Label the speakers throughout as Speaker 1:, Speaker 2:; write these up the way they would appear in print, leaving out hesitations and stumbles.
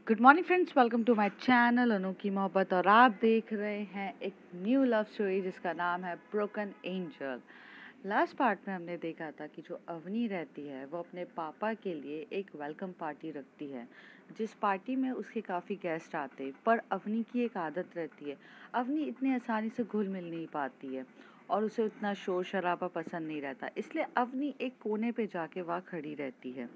Speaker 1: Good morning friends, welcome to my channel Anokhi Mohabbat. और आप देख रहे हैं एक न्यू लव स्टोरी जिसका नाम है ब्रोकन एंजल। लास्ट पार्ट में हमने देखा था कि जो अवनी रहती है वो अपने पापा के लिए एक वेलकम पार्टी रखती है, जिस पार्टी में उसके काफ़ी गेस्ट आते। पर अवनी की एक आदत रहती है, अवनी इतनी आसानी से घुल मिल नहीं पाती है और उसे उतना शोर शराबा पसंद नहीं रहता। इसलिए अवनी एक कोने पे जाके वहाँ खड़ी रहती है।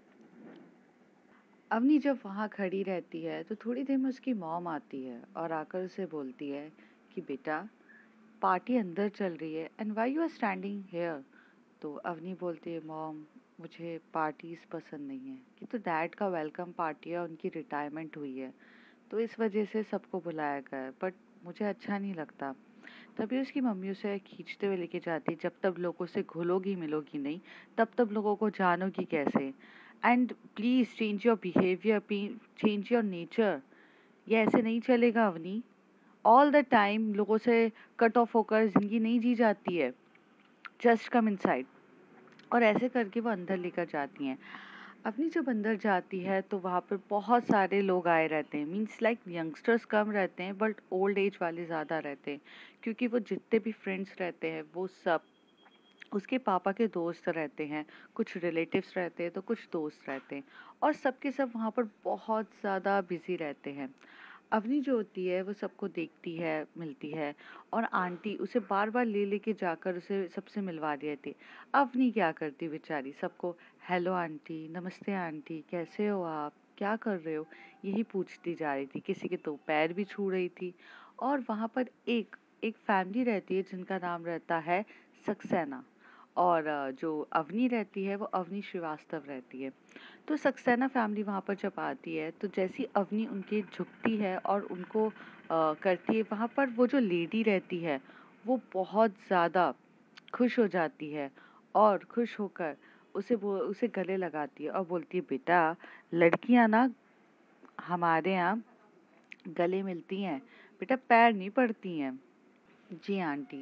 Speaker 1: अवनी जब वहाँ खड़ी रहती है तो थोड़ी देर में उसकी मॉम आती है और आकर उसे बोलती है कि बेटा, पार्टी अंदर चल रही है and why you are standing here. तो अवनी बोलती है, मॉम मुझे पार्टीज पसंद नहीं है, कि तो डैड का वेलकम पार्टी है, उनकी रिटायरमेंट हुई है तो इस वजह से सबको बुलाया गया है, बट मुझे अच्छा नहीं लगता। तभी उसकी मम्मी उसे खींचते हुए लेके जाती, जब तक लोगों से घुलोगी मिलोगी नहीं तब तक लोगों को जानोगी कैसे। And please change your behaviour, change your nature. ये ऐसे नहीं चलेगा अवनी। ऑल द टाइम लोगों से कट ऑफ होकर ज़िंदगी नहीं जी जाती है। Just come inside. और ऐसे करके वो अंदर लेकर जाती हैं। अपनी जब अंदर जाती है तो वहाँ पर बहुत सारे लोग आए रहते हैं, मीन्स लाइक यंगस्टर्स कम रहते हैं बट ओल्ड एज वाले ज़्यादा रहते हैं, क्योंकि वो जितने भी फ्रेंड्स रहते हैं वो सब उसके पापा के दोस्त रहते हैं। कुछ रिलेटिव्स रहते हैं तो कुछ दोस्त रहते हैं और सबके सब वहाँ पर बहुत ज़्यादा बिजी रहते हैं। अवनी जो होती है वो सबको देखती है, मिलती है, और आंटी उसे बार बार ले लेके जाकर उसे सबसे मिलवा रही थी। अवनी क्या करती बेचारी, सबको हेलो आंटी, नमस्ते आंटी, कैसे हो आप, क्या कर रहे हो, यही पूछती जा रही थी। किसी के तो पैर भी छू रही थी। और वहाँ पर एक एक फैमिली रहती है जिनका नाम रहता है सक्सेना। और जो अवनी रहती है वो अवनी श्रीवास्तव रहती है। तो सक्सेना फैमिली वहाँ पर जब आती है तो जैसी अवनी उनके झुकती है और उनको करती है, वहाँ पर वो जो लेडी रहती है वो बहुत ज़्यादा खुश हो जाती है और खुश होकर उसे गले लगाती है और बोलती है, बेटा लड़कियां ना हमारे यहाँ गले मिलती हैं, बेटा पैर नहीं पड़ती हैं। जी आंटी।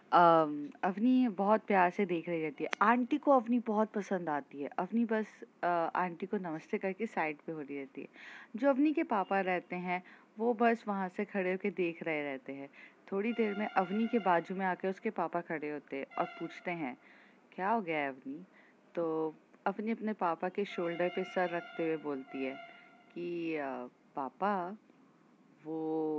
Speaker 1: अवनी बहुत प्यार से देख रही रहती है। आंटी को अवनी बहुत पसंद आती है। अवनी बस आंटी को नमस्ते करके साइड पे हो रही रहती है। जो अवनी के पापा रहते हैं वो बस वहाँ से खड़े होकर देख रहे रहते हैं। थोड़ी देर में अवनी के बाजू में आकर उसके पापा खड़े होते हैं और पूछते हैं, क्या हो गया है अवनी। तो अवनी अपने पापा के शोल्डर पे सर रखते हुए बोलती है कि पापा, वो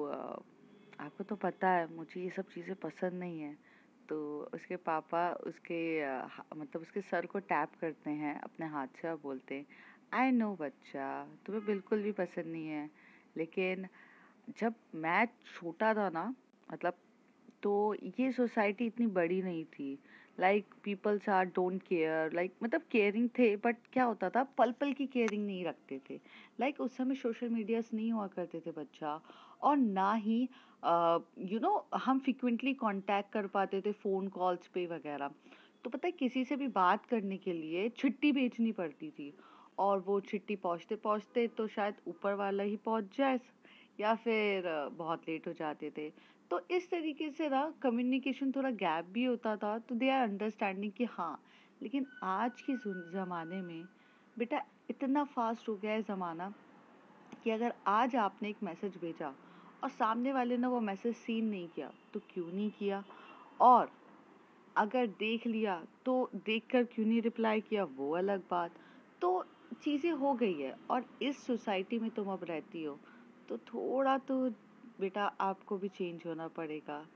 Speaker 1: आपको तो पता है मुझे ये सब चीज़ें पसंद नहीं है। तो उसके पापा मतलब उसके सर को टैप करते हैं अपने हाथ से और बोलते हैं, आई नो बच्चा, तुम्हें बिल्कुल भी पसंद नहीं है, लेकिन जब मैं छोटा था ना, मतलब तो ये सोसाइटी इतनी बड़ी नहीं थी। Like peoples are don't care, like मतलब केयरिंग थे बट क्या होता था, पल पल की केयरिंग नहीं रखते थे। लाइक उस समय सोशल मीडियाज नहीं हुआ करते थे बच्चा, और ना ही हम फ्रिक्वेंटली कांटेक्ट कर पाते थे फ़ोन कॉल्स पे वगैरह। तो पता है किसी से भी बात करने के लिए चिट्ठी भेजनी पड़ती थी, और वो चिट्ठी पहुँचते पहुँचते तो शायद ऊपर वाला ही पहुँच जाए या फिर बहुत लेट हो जाते थे। तो इस तरीके से ना कम्युनिकेशन थोड़ा गैप भी होता था, तो दे आर अंडरस्टैंडिंग कि हाँ। लेकिन आज के ज़माने में बेटा इतना फास्ट हो गया है ज़माना कि अगर आज आपने एक मैसेज भेजा और सामने वाले ने वो मैसेज सीन नहीं किया तो क्यों नहीं किया, और अगर देख लिया तो देखकर क्यों नहीं रिप्लाई किया, वो अलग बात। तो चीज़ें हो गई है और इस सोसाइटी में तुम अब रहती हो, तो थोड़ा तो बेटा आपको भी चेंज होना पड़ेगा।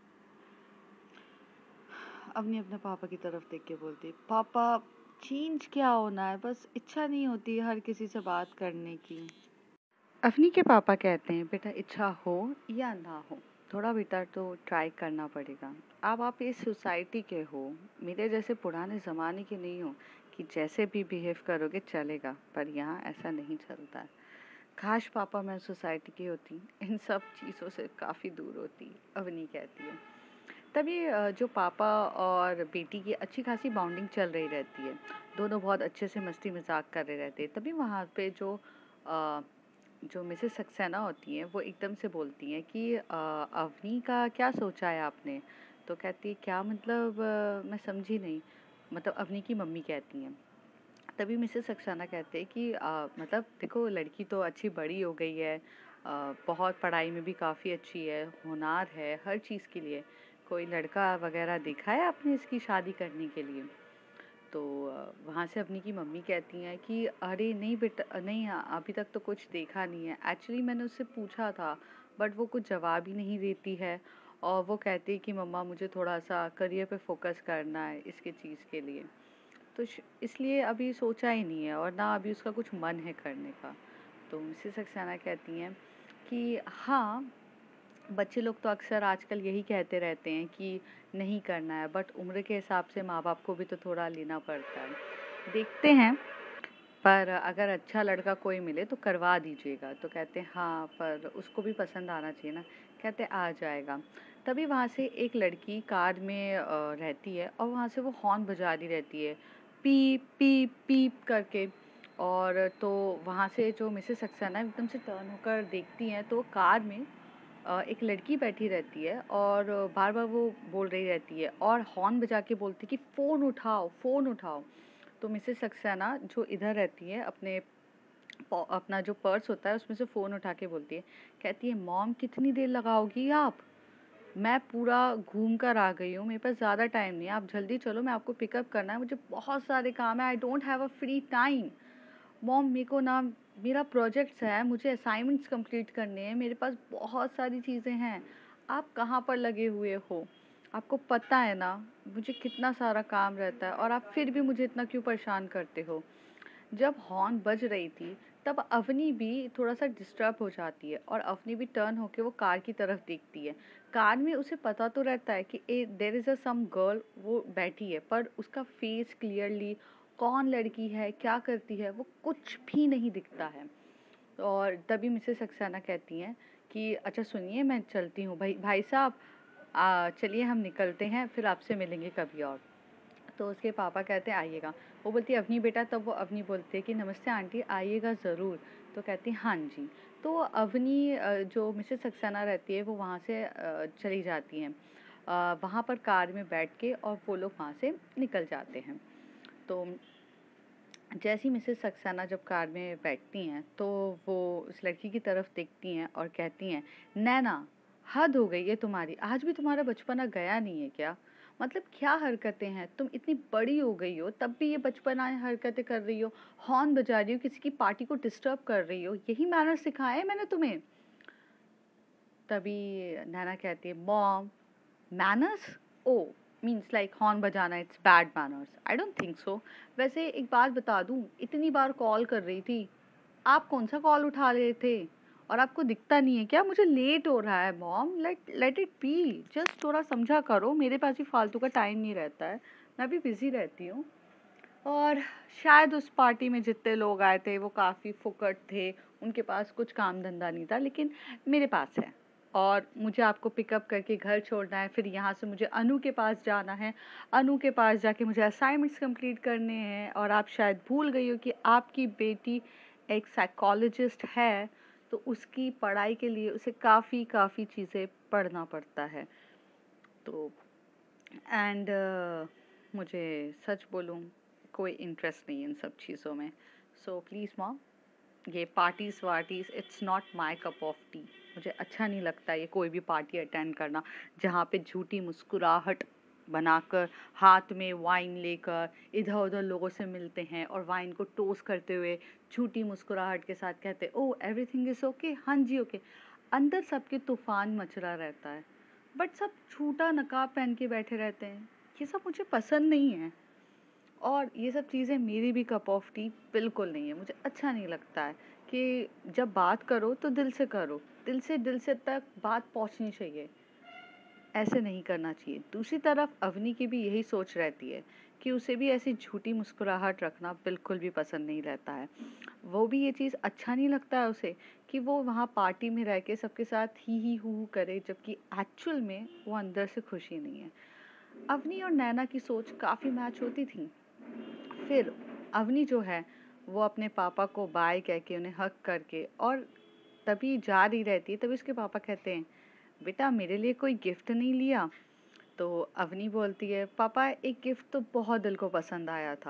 Speaker 1: अपनी अपने पापा की तरफ देख के बोलती, पापा चेंज क्या होना है, बस इच्छा नहीं होती हर किसी से बात करने की। अवनी के पापा कहते हैं, बेटा इच्छा हो या ना हो, थोड़ा बेटा तो ट्राई करना पड़ेगा। अब आप इस सोसाइटी के हो, मेरे जैसे पुराने ज़माने के नहीं हो कि जैसे भी बिहेव करोगे चलेगा, पर यहाँ ऐसा नहीं चलता है। काश पापा मैं सोसाइटी की होती, इन सब चीज़ों से काफ़ी दूर होती, अवनी कहती है। तभी जो पापा और बेटी की अच्छी खासी बॉन्डिंग चल रही रहती है, दोनों बहुत अच्छे से मस्ती मजाक कर रहे रहते हैं। तभी वहाँ पे अ, जो मिसेस सक्सेना होती हैं वो एकदम से बोलती हैं कि अवनी का क्या सोचा है आपने। तो कहती है, क्या मतलब, मैं समझी नहीं। मतलब अवनी की मम्मी कहती हैं, तभी मिसेस सक्सेना कहते हैं कि मतलब देखो लड़की तो अच्छी बड़ी हो गई है, बहुत पढ़ाई में भी काफ़ी अच्छी है, होनहार है हर चीज़ के लिए। कोई लड़का वगैरह देखा है आपने इसकी शादी करने के लिए? तो वहाँ से अपनी की मम्मी कहती हैं कि अरे नहीं बेटा नहीं, अभी तक तो कुछ देखा नहीं है। एक्चुअली मैंने उससे पूछा था बट वो कुछ जवाब ही नहीं देती है, और वो कहती है कि मम्मा मुझे थोड़ा सा करियर पे फोकस करना है इसके चीज़ के लिए। तो इसलिए अभी सोचा ही नहीं है और ना अभी उसका कुछ मन है करने का। तो मिसेस सक्सेना कहती हैं कि हाँ, बच्चे लोग तो अक्सर आजकल यही कहते रहते हैं कि नहीं करना है, बट उम्र के हिसाब से माँ बाप को भी तो थोड़ा लेना पड़ता है। देखते हैं, पर अगर अच्छा लड़का कोई मिले तो करवा दीजिएगा। तो कहते हैं हाँ, पर उसको भी पसंद आना चाहिए ना। कहते आ जाएगा। तभी वहाँ से एक लड़की कार में रहती है और वहाँ से वो हॉर्न बजा रही रहती है, पीप पीप पीप करके। और तो वहाँ से जो मिसेस सक्सेना एकदम से टर्न होकर देखती हैं तो कार में एक लड़की बैठी रहती है और बार बार वो बोल रही रहती है और हॉर्न बजा के बोलती है कि फ़ोन उठाओ, फ़ोन उठाओ। तो मिसेस सक्सेना जो इधर रहती है अपने अपना जो पर्स होता है उसमें से फ़ोन उठा के बोलती है, कहती है मॉम कितनी देर लगाओगी आप? मैं पूरा घूम कर आ गई हूँ, मेरे पास ज़्यादा टाइम नहीं है, आप जल्दी चलो, मैं आपको पिकअप करना है, मुझे बहुत सारे काम है, I don't have a free time. Mom मेरे को ना, मेरा प्रोजेक्ट्स है, मुझे असाइनमेंट्स कंप्लीट करने हैं, मेरे पास बहुत सारी चीज़ें हैं। आप कहाँ पर लगे हुए हो? आपको पता है ना मुझे कितना सारा काम रहता है और आप फिर भी मुझे इतना क्यों परेशान करते हो? जब हॉर्न बज रही थी तब अवनी भी थोड़ा सा डिस्टर्ब हो जाती है और अवनी भी टर्न होके वो कार की तरफ देखती है। कार में उसे पता तो रहता है कि there is a some girl वो बैठी है, पर उसका फेस क्लियरली कौन लड़की है क्या करती है वो कुछ भी नहीं दिखता है। और तभी मिसेस सक्सेना कहती हैं कि अच्छा सुनिए, मैं चलती हूँ, भाई भाई साहब, चलिए हम निकलते हैं, फिर आपसे मिलेंगे कभी और। तो उसके पापा कहते हैं आइएगा। वो बोलती है अवनी बेटा, तब वो अवनी बोलती है कि नमस्ते आंटी, आइएगा ज़रूर। तो कहती है हाँ जी। तो अवनी जो मिसेस सक्सेना रहती है वो वहाँ से चली जाती हैं। वहाँ पर कार में बैठ के और वो लोग वहाँ से निकल जाते हैं। तो जैसी मिसेस सक्सेना जब कार में बैठती हैं तो वो उस लड़की की तरफ देखती हैं और कहती हैं, नैना हद हो गई है तुम्हारी, आज भी तुम्हारा बचपना गया नहीं है क्या? मतलब क्या हरकतें हैं, तुम इतनी बड़ी हो गई हो तब भी ये बचपना हरकतें कर रही हो, हॉर्न बजा रही हो, किसी की पार्टी को डिस्टर्ब कर रही हो, यही मैनर सिखाए हैं मैंने तुम्हें? तभी नैना कहती है mom, manners? Oh, means like horn बजाना it's bad manners? I don't think so. वैसे एक बात बता दूं, इतनी बार कॉल कर रही थी, आप कौन सा कॉल उठा रहे थे? और आपको दिखता नहीं है क्या मुझे लेट हो रहा है? Mom let let it be, just थोड़ा समझा करो, मेरे पास भी फालतू का टाइम नहीं रहता है, मैं भी बिजी रहती हूँ। और शायद उस पार्टी में जितने लोग आए थे वो काफ़ी फुकट थे, उनके पास कुछ काम धंधा नहीं था, लेकिन मेरे पास है और मुझे आपको पिकअप करके घर छोड़ना है, फिर यहाँ से मुझे अनु के पास जाना है, अनु के पास जाके मुझे असाइनमेंट्स कंप्लीट करने हैं। और आप शायद भूल गई हो कि आपकी बेटी एक साइकोलॉजिस्ट है, तो उसकी पढ़ाई के लिए उसे काफ़ी काफ़ी चीज़ें पढ़ना पड़ता है। तो एंड मुझे सच बोलूँ कोई इंटरेस्ट नहीं है इन सब चीज़ों में। सो प्लीज़ मॉम, ये पार्टीज़ वार्टीज़ it's not my cup of tea. मुझे अच्छा नहीं लगता ये कोई भी पार्टी अटेंड करना जहाँ पे झूठी मुस्कुराहट बनाकर हाथ में वाइन लेकर इधर उधर लोगों से मिलते हैं और वाइन को टोस्ट करते हुए झूठी मुस्कुराहट के साथ कहते ओ एवरीथिंग इज़ ओके, हाँ जी ओके। अंदर सबके तूफान मच रहा रहता है बट सब झूठा नकाब पहन के बैठे रहते हैं। ये सब मुझे पसंद नहीं है और ये सब चीज़ें मेरी भी कप ऑफ टी बिल्कुल नहीं है। मुझे अच्छा नहीं लगता है कि जब बात करो तो दिल से तक बात पहुंचनी चाहिए, ऐसे नहीं करना चाहिए। दूसरी तरफ अवनी की भी यही सोच रहती है कि उसे भी ऐसी झूठी मुस्कुराहट रखना बिल्कुल भी पसंद नहीं रहता है। वो भी ये चीज़ अच्छा नहीं लगता है उसे कि वो वहाँ पार्टी में रह के सबके साथ ही हू करे, जबकि एक्चुअल में वो अंदर से खुशी नहीं है। अवनी और नैना की सोच काफ़ी मैच होती थी। फिर अवनी जो है वो अपने पापा को बाय कह के उन्हें हक करके और तभी जा रही रहती है, तभी उसके पापा कहते हैं बेटा मेरे लिए कोई गिफ्ट नहीं लिया? तो अवनी बोलती है पापा एक गिफ्ट तो बहुत दिल को पसंद आया था।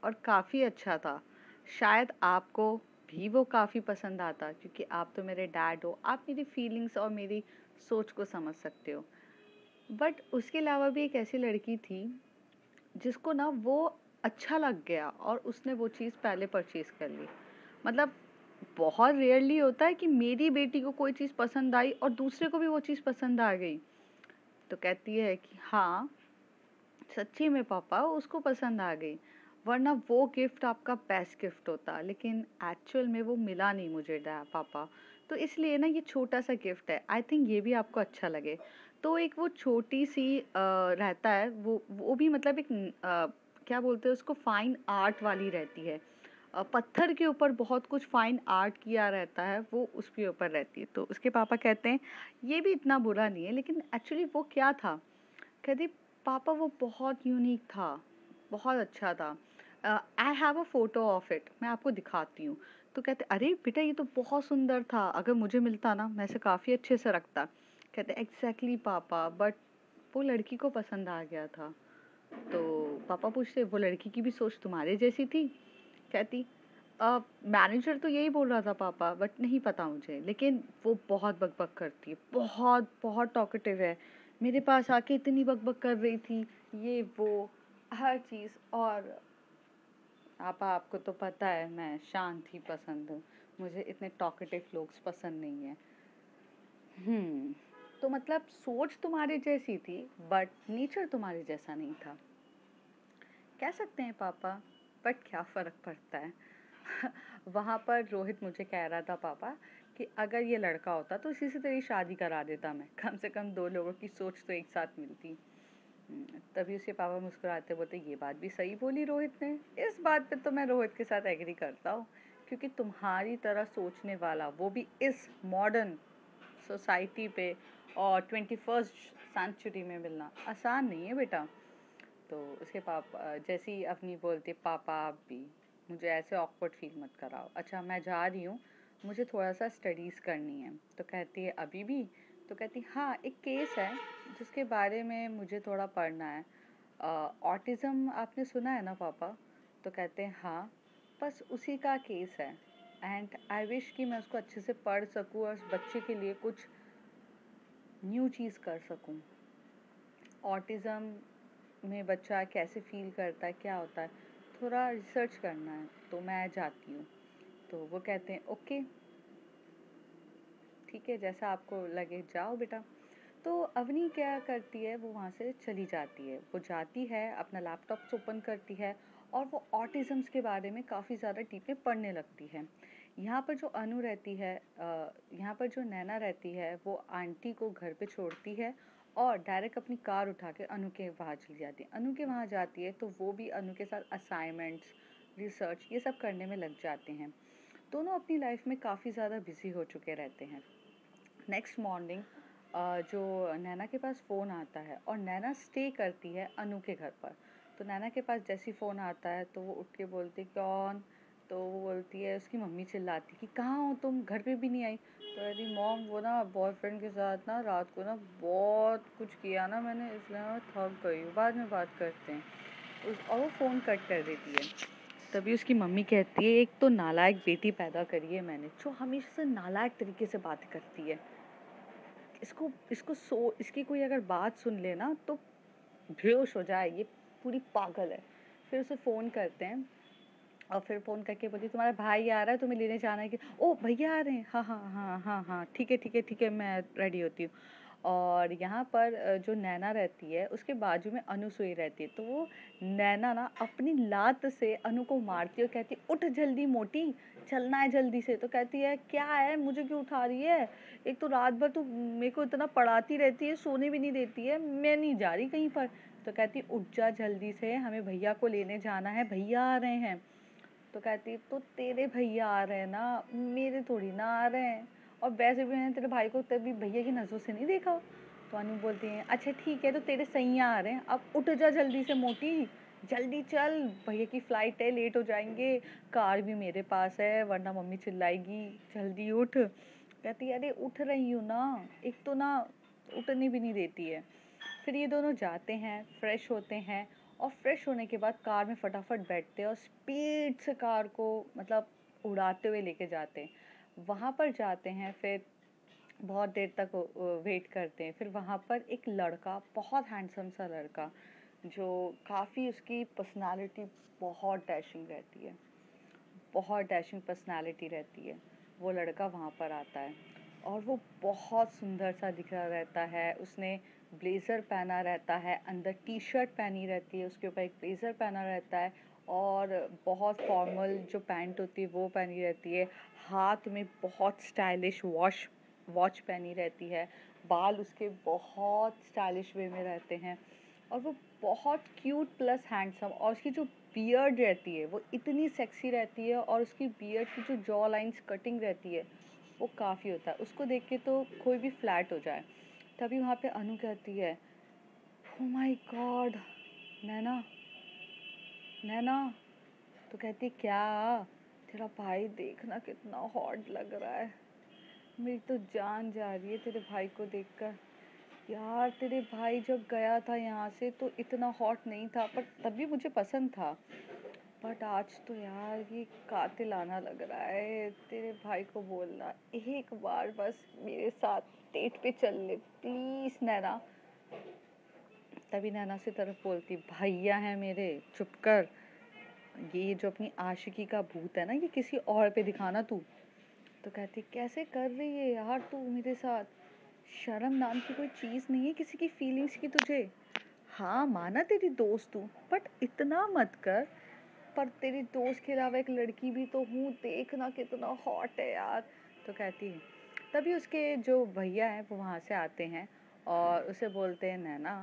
Speaker 1: और काफ़ी अच्छा था। शायद आपको भी वो काफ़ी पसंद आता क्योंकि आप तो मेरे डैड हो, आप मेरी फीलिंग्स और मेरी सोच को समझ सकते हो। बट उसके अलावा भी एक ऐसी लड़की थी जिसको ना वो अच्छा लग गया और उसने वो चीज़ पहले परचेज़ कर ली। मतलब बहुत रेयरली होता है कि मेरी बेटी को कोई चीज़ पसंद आई और दूसरे को भी वो चीज़ पसंद आ गई। तो कहती है कि हाँ, सच्ची में पापा उसको पसंद आ गई, वरना वो गिफ्ट आपका बेस्ट गिफ्ट होता, लेकिन एक्चुअल में वो मिला नहीं मुझे पापा। तो इसलिए ना ये छोटा सा गिफ्ट है, आई थिंक ये भी आपको अच्छा लगे। तो एक वो छोटी सी रहता है, वो भी मतलब एक क्या बोलते हैं उसको, फाइन आर्ट वाली रहती है। पत्थर के ऊपर बहुत कुछ फाइन आर्ट किया रहता है, वो उसके ऊपर रहती है। तो उसके पापा कहते हैं ये भी इतना बुरा नहीं है, लेकिन एक्चुअली वो क्या था। कहती पापा वो बहुत यूनिक था, बहुत अच्छा था। I have a photo of it, मैं आपको दिखाती हूँ। तो कहते अरे बेटा ये तो बहुत सुंदर था, अगर मुझे मिलता ना मैं इसे काफ़ी अच्छे से रखता। कहते एग्जैक्टली पापा, बट वो लड़की को पसंद आ गया था। तो पापा पूछते वो लड़की की भी सोच तुम्हारे जैसी थी। कहती मैनेजर तो यही बोल रहा था पापा, बट नहीं पता मुझे, लेकिन वो बहुत बकबक करती है, बहुत बहुत टॉकेटिव है। मेरे पास आके इतनी बकबक कर रही थी, ये वो हर चीज़। और पापा आपको तो पता है मैं शांत ही पसंद हूँ, मुझे इतने टॉकेटिव लोग पसंद नहीं है। हम्म। तो मतलब सोच तुम्हारे जैसी थी, बट नेचर तुम्हारे जैसा नहीं था। कह सकते हैं पापा, बट क्या फ़र्क पड़ता है। वहाँ पर रोहित मुझे कह रहा था पापा कि अगर ये लड़का होता तो इसी से तेरी शादी करा देता मैं, कम से कम दो लोगों की सोच तो एक साथ मिलती। तभी उसके पापा मुस्कुराते बोलते ये बात भी सही बोली रोहित ने। इस बात पे तो मैं रोहित के साथ एग्री करता हूँ, क्योंकि तुम्हारी तरह सोचने वाला, वो भी इस मॉडर्न सोसाइटी पे और 21st सेंचुरी में मिलना आसान नहीं है बेटा। तो उसके पापा जैसे ही अपनी बोलते पापा आप भी मुझे ऐसे ऑकवर्ड फील मत कराओ, अच्छा मैं जा रही हूँ, मुझे थोड़ा सा स्टडीज़ करनी है। तो कहती है अभी भी। तो कहती हाँ एक केस है जिसके बारे में मुझे थोड़ा पढ़ना है। ऑटिज़म आपने सुना है ना पापा। तो कहते हैं हाँ, बस उसी का केस है, एंड आई विश कि मैं उसको अच्छे से पढ़ सकूँ और उस बच्चे के लिए कुछ न्यू चीज़ कर सकूँ। ऑटिज़म में बच्चा कैसे फ़ील करता है, क्या होता है, थोड़ा रिसर्च करना है, तो मैं जाती हूँ। तो वो कहते हैं ओके, ठीक है जैसा आपको लगे जाओ बेटा। तो अवनी क्या करती है, वो वहाँ से चली जाती है। वो जाती है, अपना लैपटॉप ओपन करती है और वो ऑटिज़म्स के बारे में काफ़ी ज़्यादा डीप में पढ़ने लगती है। यहाँ पर जो अनु रहती है, यहाँ पर जो नैना रहती है, वो आंटी को घर पे छोड़ती है और डायरेक्ट अपनी कार उठा के अनु के वहाँ चली जाती है। अनु के वहाँ जाती है तो वो भी अनु के साथ असाइनमेंट्स, रिसर्च ये सब करने में लग जाते हैं। दोनों अपनी लाइफ में काफ़ी ज़्यादा बिजी हो चुके रहते हैं। नेक्स्ट मॉर्निंग जो नैना के पास फ़ोन आता है और नैना स्टे करती है अनु के घर पर। तो नैना के पास जैसे ही फ़ोन आता है तो वो उठ के बोलती कौन। तो वो बोलती है, उसकी मम्मी चिल्लाती कि कहाँ हो तुम, घर पे भी नहीं आई। तो कहती मॉम वो ना बॉयफ्रेंड के साथ ना रात को ना बहुत कुछ किया ना मैंने, इसलिए मैं थक गई हूँ, बाद में बात करते हैं। और वो फ़ोन कट कर देती है। तभी उसकी मम्मी कहती है एक तो नालायक बेटी पैदा करी है मैंने, जो हमेशा से नालायक तरीके से बातें करती है। इसको इसको सो इसकी कोई अगर बात सुन ले ना तो बेहोश हो जाए, ये पूरी पागल है। फिर उसे फ़ोन करते हैं और फिर फ़ोन करके बोली तुम्हारा भाई आ रहा है, तुम्हें लेने जाना है कि ओ भैया आ रहे हैं, हाँ हाँ हाँ हाँ हाँ ठीक है ठीक है ठीक है मैं रेडी होती हूँ। और यहाँ पर जो नैना रहती है उसके बाजू में अनु सोई रहती है। तो वो नैना ना अपनी लात से अनु को मारती है और कहती है उठ जल्दी मोटी, चलना है जल्दी से। तो कहती है क्या है, मुझे क्यों उठा रही है, एक तो रात भर तू मेरे को इतना पढ़ाती रहती है, सोने भी नहीं देती है, मैं नहीं जा रही कहीं पर। तो कहती उठ जा जल्दी से, हमें भैया को लेने जाना है, भैया आ रहे हैं। तो कहती तो तेरे भैया आ रहे हैं ना, मेरे थोड़ी ना आ रहे हैं, और वैसे भी मैंने तेरे भाई को तभी भैया की नज़रों से नहीं देखा। तो अनु बोलती है अच्छा ठीक है, तो तेरे सैया आ रहे हैं, अब उठ जा जल्दी से मोटी, जल्दी चल, भैया की फ़्लाइट है, लेट हो जाएंगे, कार भी मेरे पास है वरना मम्मी चिल्लाएगी, जल्दी उठ। कहती है अरे उठ रही हूँ ना, एक तो ना उठने भी नहीं देती है। फिर ये दोनों जाते हैं, फ्रेश होते हैं और फ्रेश होने के बाद कार में फटाफट बैठते हैं और स्पीड से कार को मतलब उड़ाते हुए लेके जाते हैं। वहाँ पर जाते हैं, फिर बहुत देर तक वेट करते हैं। फिर वहाँ पर एक लड़का, बहुत हैंडसम सा लड़का, जो काफ़ी, उसकी पर्सनालिटी बहुत डैशिंग रहती है, बहुत डैशिंग पर्सनालिटी रहती है। वो लड़का वहाँ पर आता है और वो बहुत सुंदर सा दिख रहा रहता है। उसने ब्लेज़र पहना रहता है, अंदर टी शर्ट पहनी रहती है, उसके ऊपर एक ब्लेज़र पहना रहता है और बहुत फॉर्मल जो पैंट होती है वो पहनी रहती है। हाथ में बहुत स्टाइलिश वॉच पहनी रहती है। बाल उसके बहुत स्टाइलिश वे में रहते हैं और वो बहुत क्यूट प्लस हैंडसम, और उसकी जो बियर्ड रहती है वो इतनी सेक्सी रहती है और उसकी बियर्ड की जो जॉ लाइन्स कटिंग रहती है वो काफ़ी होता है। उसको देख के तो कोई भी फ्लैट हो जाए। तभी वहाँ पे अनु कहती है, ओ माय गॉड नैना, नैना। तो कहती, क्या? तेरा भाई देखना कितना हॉट लग रहा है, मेरी तो जान जा रही है तेरे भाई को देखकर। यार तेरे भाई जब गया था यहाँ से तो इतना हॉट नहीं था, पर तब भी मुझे पसंद था, बट आज तो यार ये कातिलाना लग रहा है। तेरे भाई को बोलना एक बार बस मेरे साथ डेट पे चल ले प्लीज नैना। तभी नैना से तरफ बोलती, भैया है मेरे, चुप कर। ये जो अपनी आशिकी का भूत है ना, ये किसी और पे दिखाना तू। तो कहती, कैसे कर रही है यार तू मेरे साथ, शर्म नाम की कोई चीज़ नहीं है किसी की फीलिंग्स की तुझे। हाँ माना तेरी दोस्त हूँ, बट इतना मत कर। पर तेरी दोस्त के अलावा एक लड़की भी तो हूँ, देखना कितना हॉट है यार। तो कहती है, तभी उसके जो भैया हैं वो वहाँ से आते हैं और उसे बोलते हैं, नैना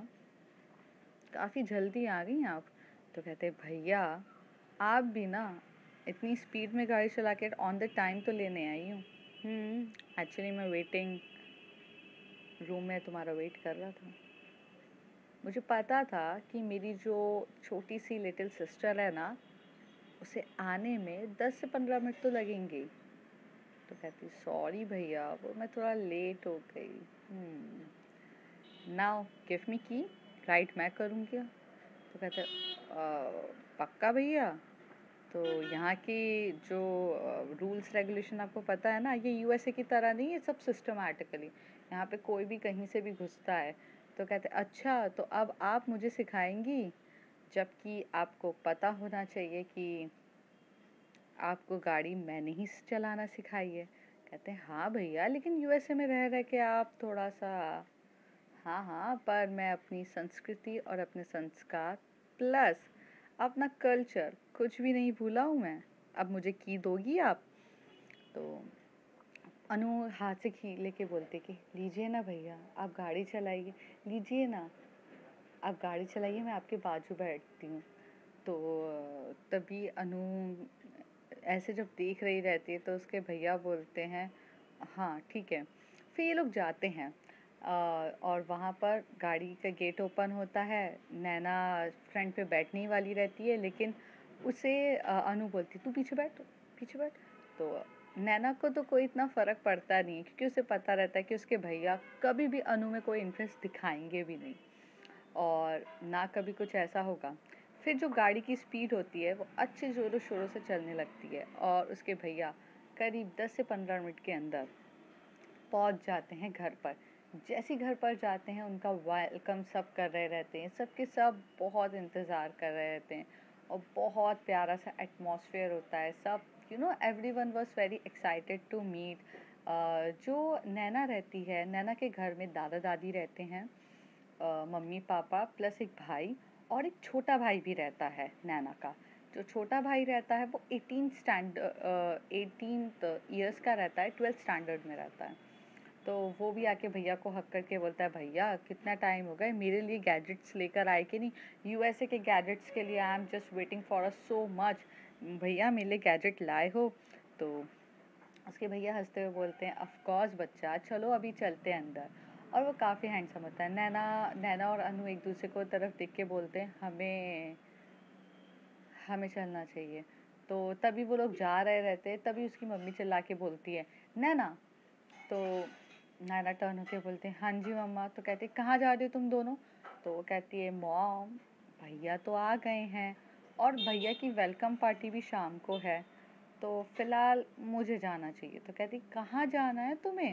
Speaker 1: काफ़ी जल्दी आ गई आप। तो कहते हैं, भैया आप भी ना इतनी स्पीड में गाड़ी चला के ऑन द टाइम तो लेने आई हूँ। एक्चुअली मैं वेटिंग रूम में तुम्हारा वेट कर रहा था। मुझे पता था कि मेरी जो छोटी सी लिटिल सिस्टर है ना, उसे आने में 10 से 15 मिनट तो लगेंगे। तो कहती, सॉरी भैया वो मैं थोड़ा लेट हो गई। नाउ गिव मी की, राइट मैं करूँगी। तो कहते, पक्का भैया? तो यहाँ की जो रूल्स रेगुलेशन आपको पता है ना, ये यूएसए की तरह नहीं है सब सिस्टमैटिकली, यहाँ पे कोई भी कहीं से भी घुसता है। तो कहते, अच्छा तो अब आप मुझे सिखाएंगी, जबकि आपको पता होना चाहिए कि आपको गाड़ी मैंने ही चलाना सिखाई है। कहते हैं, हाँ भैया लेकिन यूएसए में रह रह के आप थोड़ा सा। हाँ हाँ, पर मैं अपनी संस्कृति और अपने संस्कार प्लस अपना कल्चर कुछ भी नहीं भूला हूँ मैं। अब मुझे की दोगी आप? तो अनु हाथ से की लेके बोलते कि लीजिए ना भैया, आप गाड़ी चलाइए, लीजिए ना आप गाड़ी चलाइए, मैं आपके बाजू बैठती हूँ। तो तभी अनु ऐसे जब देख रही रहती है तो उसके भैया बोलते हैं, हाँ ठीक है। फिर ये लोग जाते हैं और वहाँ पर गाड़ी का गेट ओपन होता है। नैना फ्रंट पे बैठने वाली रहती है, लेकिन उसे अनु बोलती, तू पीछे बैठ, पीछे बैठ। तो नैना को तो कोई इतना फ़र्क पड़ता नहीं, क्योंकि उसे पता रहता है कि उसके भैया कभी भी अनु में कोई इंटरेस्ट दिखाएंगे भी नहीं और ना कभी कुछ ऐसा होगा। फिर जो गाड़ी की स्पीड होती है वो अच्छे ज़ोरों शोरों से चलने लगती है और उसके भैया करीब 10 से 15 मिनट के अंदर पहुंच जाते हैं घर पर। जैसे घर पर जाते हैं उनका वेलकम सब कर रहे रहते हैं, सबके सब बहुत इंतज़ार कर रहे रहते हैं और बहुत प्यारा सा एटमॉस्फेयर होता है। सब everyone was very excited to meet. जो नैना रहती है, नैना के घर में दादा दादी रहते हैं, मम्मी पापा प्लस एक भाई और एक छोटा भाई भी रहता है नैना का। जो छोटा भाई रहता है वो 18th ईयर्स का रहता है, 12th स्टैंडर्ड में रहता है। तो वो भी आके भैया को हक करके बोलता है, भैया कितना टाइम हो गया, मेरे लिए गैजेट्स लेकर आए कि नहीं? यूएसए के गैजेट्स के लिए I am just waiting for a so much. भैया मेरे लिए गैजेट लाए हो? तो उसके भैया हंसते हुए बोलते हैं, ऑफ कोर्स बच्चा, चलो अभी चलते हैं अंदर। और वो काफ़ी हैंडसम होता है। नैना नैना और अनु एक दूसरे को तरफ देख के बोलते हैं, हमें हमें चलना चाहिए। तो तभी वो लोग जा रहे रहते हैं, तभी उसकी मम्मी चिल्ला के बोलती है, नैना। तो नैना टर्न होके बोलते हैं, हाँ जी मम्मा। तो कहती है, कहाँ जा रही हो तुम दोनों? तो वो कहती है, मॉम भैया तो आ गए हैं और भैया की वेलकम पार्टी भी शाम को है, तो फिलहाल मुझे जाना चाहिए। तो कहती कहाँ जाना है तुम्हें?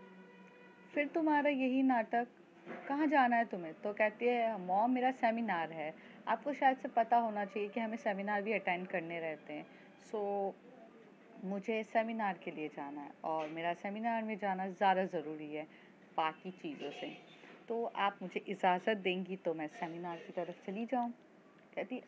Speaker 1: फिर तुम्हारा यही नाटक, कहाँ जाना है तुम्हें? तो कहती है मॉम मेरा सेमिनार है। आपको शायद से पता होना चाहिए कि हमें सेमिनार भी अटेंड करने रहते हैं। सो मुझे सेमिनार के लिए जाना है और मेरा सेमिनार में जाना ज़्यादा ज़रूरी है बाकी चीज़ों से। तो आप मुझे इजाज़त देंगी तो मैं सेमिनार की तरफ चली जाऊँ। कहती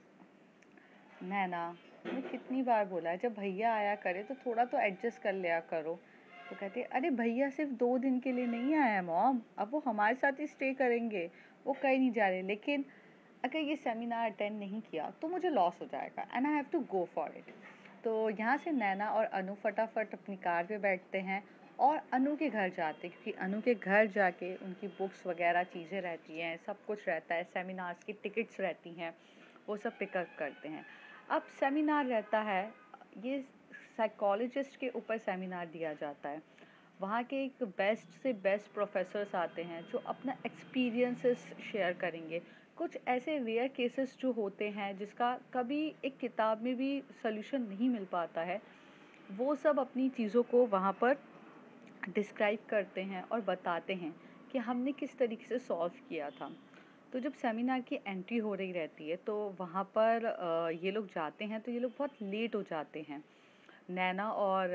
Speaker 1: नैना, मैंने कितनी बार बोला है जब भैया आया करे तो थोड़ा तो एडजस्ट कर लिया करो। तो कहती है अरे भैया सिर्फ 2 दिन के लिए नहीं आया है मॉम, अब वो हमारे साथ ही स्टे करेंगे, वो कहीं नहीं जा रहे। लेकिन अगर ये सेमिनार अटेंड नहीं किया तो मुझे लॉस हो जाएगा and I have to go for it. तो यहाँ से नैना और अनु फटाफट अपनी कार पे बैठते हैं और अनु के घर जाते हैं, क्योंकि अनु के घर जाके उनकी बुक्स वगैरह चीज़ें रहती हैं, सब कुछ रहता है, सेमिनार्स की टिकट्स रहती हैं, वो सब पिकअप करते हैं। अब सेमिनार रहता है, ये साइकोलॉजिस्ट के ऊपर सेमिनार दिया जाता है। वहाँ के एक बेस्ट से बेस्ट प्रोफेसर्स आते हैं जो अपना एक्सपीरियंसेस शेयर करेंगे। कुछ ऐसे रेयर केसेस जो होते हैं जिसका कभी एक किताब में भी सॉल्यूशन नहीं मिल पाता है, वो सब अपनी चीज़ों को वहाँ पर डिस्क्राइब करते हैं और बताते हैं कि हमने किस तरीके से सॉल्व किया था। तो जब सेमिनार की एंट्री हो रही रहती है तो वहाँ पर ये लोग जाते हैं तो ये लोग बहुत लेट हो जाते हैं। नैना और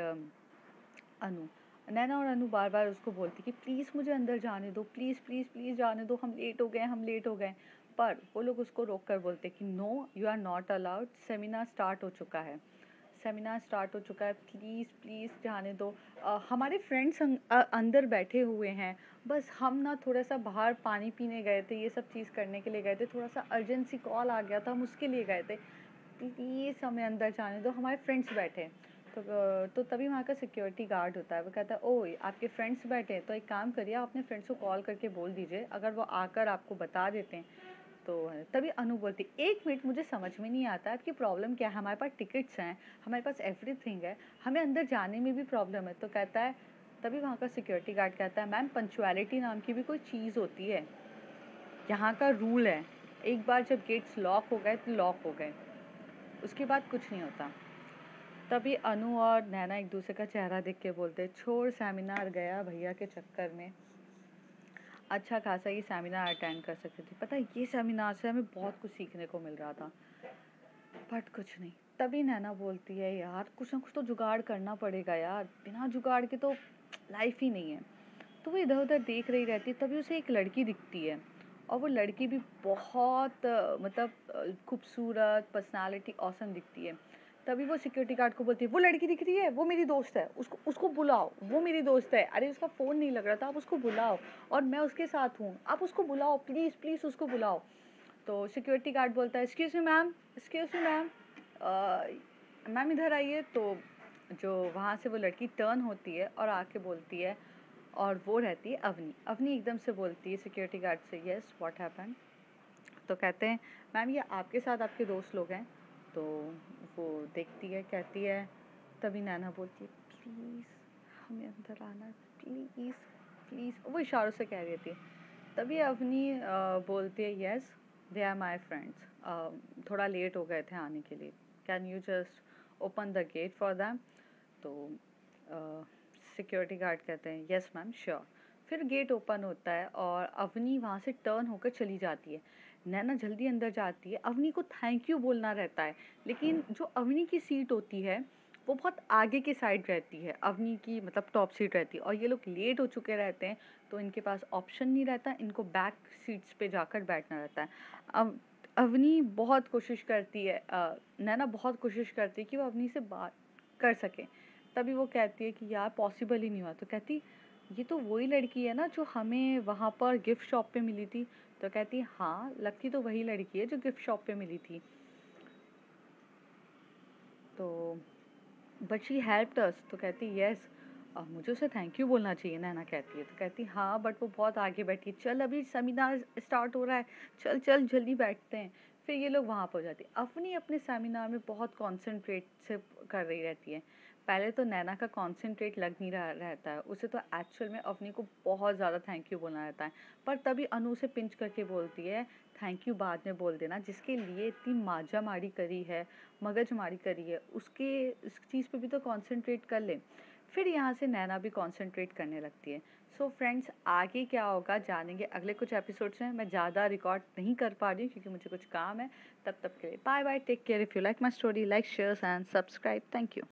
Speaker 1: अनु नैना और अनु बार बार उसको बोलती कि प्लीज़ मुझे अंदर जाने दो, प्लीज़ प्लीज़ प्लीज़ जाने दो, हम लेट हो गए, हम लेट हो गए। पर वो लोग उसको रोक कर बोलते कि no you are not allowed, seminar start हो चुका है, सेमिनार स्टार्ट हो चुका है, प्लीज़ प्लीज़ जाने दो। हमारे फ्रेंड्स अंदर बैठे हुए हैं, बस हम ना थोड़ा सा बाहर पानी पीने गए थे, ये सब चीज़ करने के लिए गए थे, थोड़ा सा अर्जेंसी कॉल आ गया था, हम उसके लिए गए थे, प्लीज़ हमें अंदर जाने दो, हमारे फ्रेंड्स बैठे हैं। तो तभी वहाँ का सिक्योरिटी गार्ड होता है, वो कहता है ओह आपके फ्रेंड्स बैठे हैं, तो एक काम करिए आप अपने फ्रेंड्स को कॉल करके बोल दीजिए, अगर वो आकर आपको बता देते हैं तो। तभी अनु बोलती 1 मिनट मुझे समझ में नहीं आता आपकी प्रॉब्लम क्या है, हमारे पास टिकट्स हैं, हमारे पास एवरीथिंग है, हमें अंदर जाने में भी प्रॉब्लम है। तो कहता है, तभी वहाँ का सिक्योरिटी गार्ड कहता है मैम पंक्चुअलिटी नाम की भी कोई चीज़ होती है, यहाँ का रूल है, एक बार जब गेट्स लॉक हो गए तो लॉक हो गए, उसके बाद कुछ नहीं होता। तभी अनु और नैना एक दूसरे का चेहरा देख के बोलते छोड़ सेमिनार गया भैया के चक्कर में, अच्छा खासा ये सेमिनार अटेंड कर सकती थी, पता है ये सेमिनार से हमें बहुत कुछ सीखने को मिल रहा था, बट कुछ नहीं। तभी नैना बोलती है यार कुछ ना कुछ तो जुगाड़ करना पड़ेगा यार, बिना जुगाड़ के तो लाइफ ही नहीं है। तो वो इधर उधर देख रही रहती है, तभी उसे एक लड़की दिखती है और वो लड़की भी बहुत मतलब खूबसूरत, पर्सनालिटी ऑसम दिखती है। तभी वो सिक्योरिटी गार्ड को बोलती है वो लड़की दिख रही है, वो मेरी दोस्त है, उसको उसको बुलाओ, वो मेरी दोस्त है, अरे उसका फ़ोन नहीं लग रहा था, आप उसको बुलाओ, और मैं उसके साथ हूँ, आप उसको बुलाओ प्लीज़ प्लीज़ उसको बुलाओ। तो सिक्योरिटी गार्ड बोलता है excuse me ma'am, excuse me ma'am, ma'am इधर आइए। तो जो वहाँ से वो लड़की टर्न होती है और आके बोलती है, और वो रहती है अवनी। अवनी एकदम से बोलती है सिक्योरिटी गार्ड से यस व्हाट हैपेंड। तो कहते हैं मैम ये आपके साथ आपके दोस्त लोग हैं। तो वो देखती है, कहती है, तभी नैना बोलती है प्लीज़ हमें अंदर आना है, प्लीज़ प्लीज़, वो इशारों से कह रही थी। तभी अवनी बोलती है yes they are my friends, थोड़ा लेट हो गए थे आने के लिए, can you just open the gate for them. तो सिक्योरिटी गार्ड कहते हैं यस मैम श्योर। फिर गेट ओपन होता है और अवनी वहाँ से टर्न होकर चली जाती है। नैना जल्दी अंदर जाती है, अवनी को थैंक यू बोलना रहता है, लेकिन जो अवनी की सीट होती है वो बहुत आगे की साइड रहती है, अवनी की मतलब टॉप सीट रहती है, और ये लोग लेट हो चुके रहते हैं तो इनके पास ऑप्शन नहीं रहता, इनको बैक सीट्स पे जाकर बैठना रहता है। अब अवनी बहुत कोशिश करती है, नैना बहुत कोशिश करती है कि वो अवनी से बात कर सके। तभी वो कहती है कि यार पॉसिबल ही नहीं हुआ। तो कहती ये तो वही लड़की है ना जो हमें वहाँ पर गिफ्ट शॉप पे मिली थी। तो कहती हाँ लगती तो वही लड़की है जो गिफ्ट शॉप पे मिली थी। तो बट शी हेल्प्ड अस। तो कहती यस, मुझे उसे थैंक यू बोलना चाहिए, नैना कहती है। तो कहती हाँ बट वो बहुत आगे बैठी है, चल अभी सेमिनार स्टार्ट हो रहा है, चल चल जल्दी बैठते हैं। फिर ये लोग वहाँ पर हो जाती है। अपनी अपने सेमिनार में बहुत कॉन्सेंट्रेट से कर रही रहती है। पहले तो नैना का कॉन्सेंट्रेट लग नहीं रहा रहता है, उसे तो एक्चुअल में अवनी को बहुत ज़्यादा थैंक यू बोलना रहता है, पर तभी अनु उसे पिंच करके बोलती है थैंक यू बाद में बोल देना, जिसके लिए इतनी मारी करी है, मगजमारी करी है, उसके उस चीज़ पे भी तो कॉन्सेंट्रेट कर ले। फिर यहाँ से नैना भी कॉन्सेंट्रेट करने लगती है। सो फ्रेंड्स, आगे क्या होगा जानेंगे अगले कुछ एपिसोड्स में। मैं ज़्यादा रिकॉर्ड नहीं कर पा रही हूँ क्योंकि मुझे कुछ काम है। तब तक के लिए bye bye, take care. If you like my story, like share and subscribe. Thank you.